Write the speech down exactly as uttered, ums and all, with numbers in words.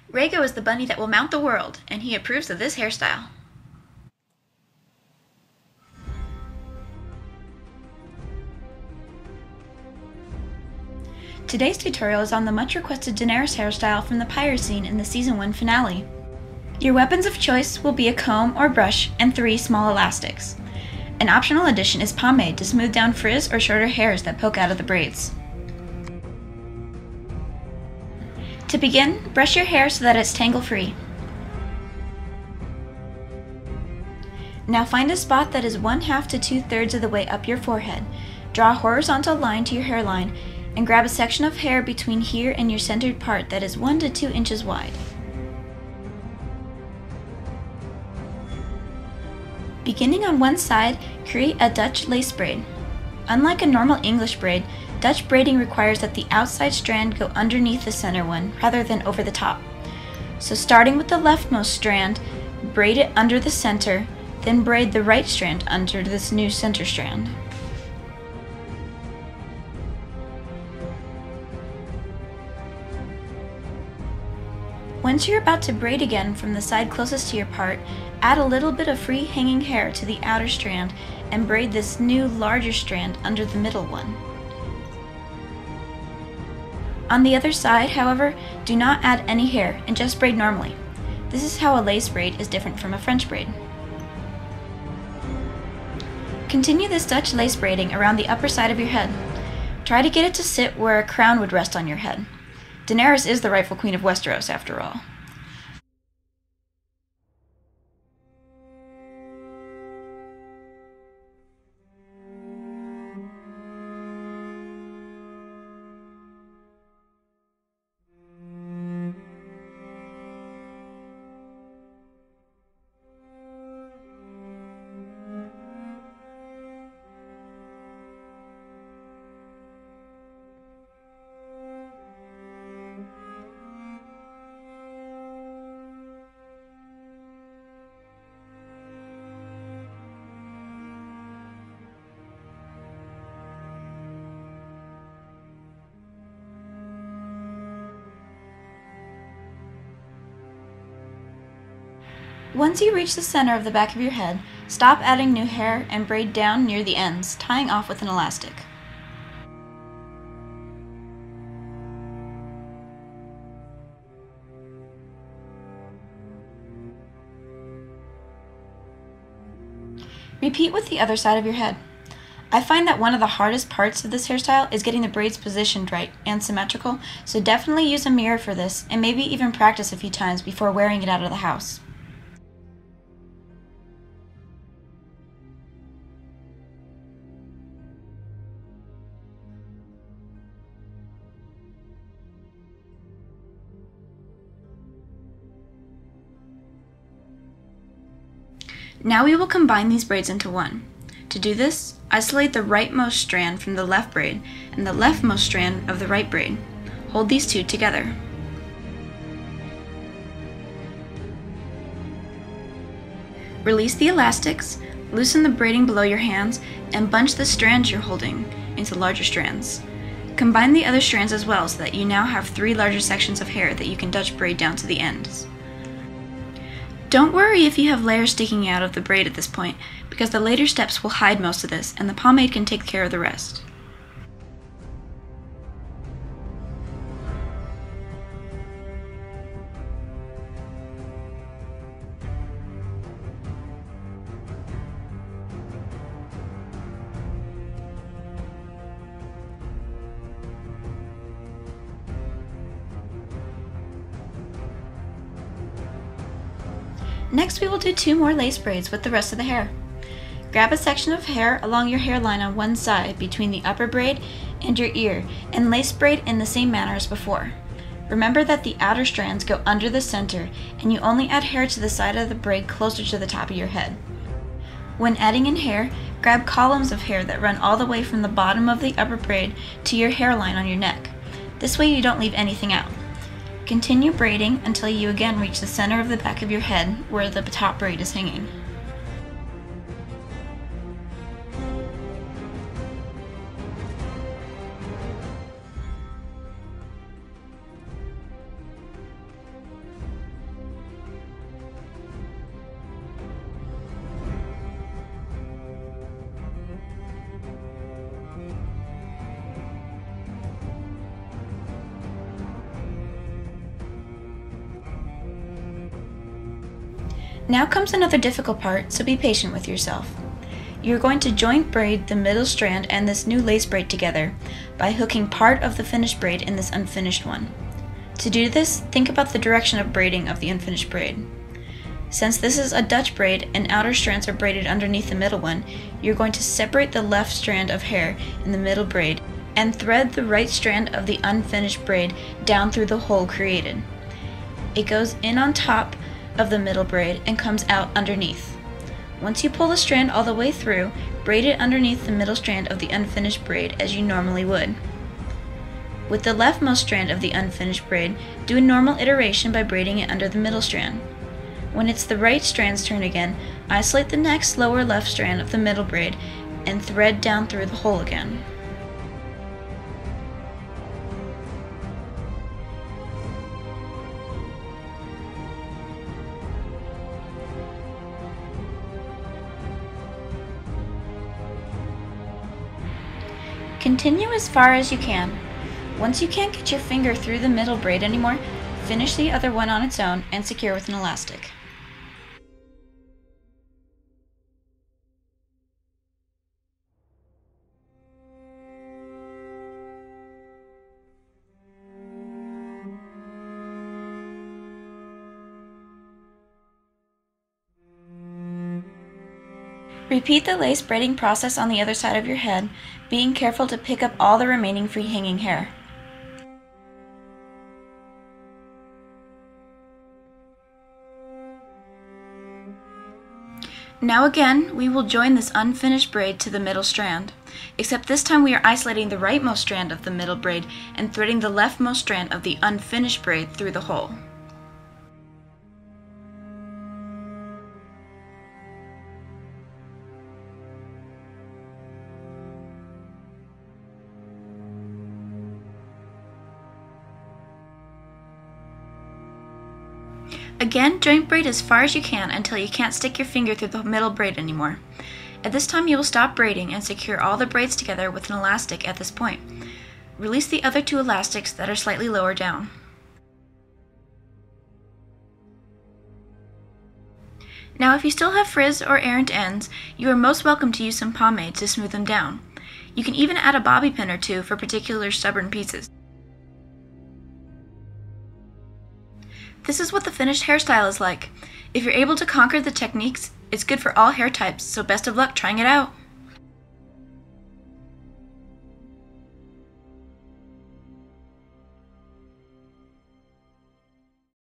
Rego is the bunny that will mount the world, and he approves of this hairstyle. Today's tutorial is on the much requested Daenerys hairstyle from the pyre scene in the season one finale. Your weapons of choice will be a comb or brush and three small elastics. An optional addition is pomade to smooth down frizz or shorter hairs that poke out of the braids. To begin, brush your hair so that it's tangle-free. Now find a spot that is one half to two-thirds of the way up your forehead. Draw a horizontal line to your hairline and grab a section of hair between here and your centered part that is one to two inches wide. Beginning on one side, create a Dutch lace braid. Unlike a normal English braid, Dutch braiding requires that the outside strand go underneath the center one rather than over the top. So starting with the leftmost strand, braid it under the center, then braid the right strand under this new center strand. Once you're about to braid again from the side closest to your part, add a little bit of free hanging hair to the outer strand and braid this new larger strand under the middle one. On the other side, however, do not add any hair and just braid normally. This is how a lace braid is different from a French braid. Continue this Dutch lace braiding around the upper side of your head. Try to get it to sit where a crown would rest on your head. Daenerys is the rightful queen of Westeros, after all. Once you reach the center of the back of your head, stop adding new hair and braid down near the ends, tying off with an elastic. Repeat with the other side of your head. I find that one of the hardest parts of this hairstyle is getting the braids positioned right and symmetrical, so definitely use a mirror for this and maybe even practice a few times before wearing it out of the house. Now we will combine these braids into one. To do this, isolate the rightmost strand from the left braid and the leftmost strand of the right braid. Hold these two together. Release the elastics, loosen the braiding below your hands, and bunch the strands you're holding into larger strands. Combine the other strands as well so that you now have three larger sections of hair that you can Dutch braid down to the ends. Don't worry if you have layers sticking out of the braid at this point, because the later steps will hide most of this and the pomade can take care of the rest. Next, we will do two more lace braids with the rest of the hair. Grab a section of hair along your hairline on one side between the upper braid and your ear and lace braid in the same manner as before. Remember that the outer strands go under the center and you only add hair to the side of the braid closer to the top of your head. When adding in hair, grab columns of hair that run all the way from the bottom of the upper braid to your hairline on your neck. This way you don't leave anything out. Continue braiding until you again reach the center of the back of your head where the top braid is hanging. Now comes another difficult part, so be patient with yourself. You're going to joint braid the middle strand and this new lace braid together by hooking part of the finished braid in this unfinished one. To do this, think about the direction of braiding of the unfinished braid. Since this is a Dutch braid and outer strands are braided underneath the middle one, you're going to separate the left strand of hair in the middle braid and thread the right strand of the unfinished braid down through the hole created. It goes in on top of the middle braid and comes out underneath. Once you pull the strand all the way through, braid it underneath the middle strand of the unfinished braid as you normally would. With the leftmost strand of the unfinished braid, do a normal iteration by braiding it under the middle strand. When it's the right strand's turn again, isolate the next lower left strand of the middle braid and thread down through the hole again. Continue as far as you can. Once you can't get your finger through the middle braid anymore, finish the other one on its own and secure with an elastic. Repeat the lace braiding process on the other side of your head, being careful to pick up all the remaining free hanging hair. Now again, we will join this unfinished braid to the middle strand, except this time we are isolating the rightmost strand of the middle braid and threading the leftmost strand of the unfinished braid through the hole. Again, joint braid as far as you can until you can't stick your finger through the middle braid anymore. At this time you will stop braiding and secure all the braids together with an elastic at this point. Release the other two elastics that are slightly lower down. Now if you still have frizz or errant ends, you are most welcome to use some pomade to smooth them down. You can even add a bobby pin or two for particular stubborn pieces. This is what the finished hairstyle is like. If you're able to conquer the techniques, it's good for all hair types, so best of luck trying it out!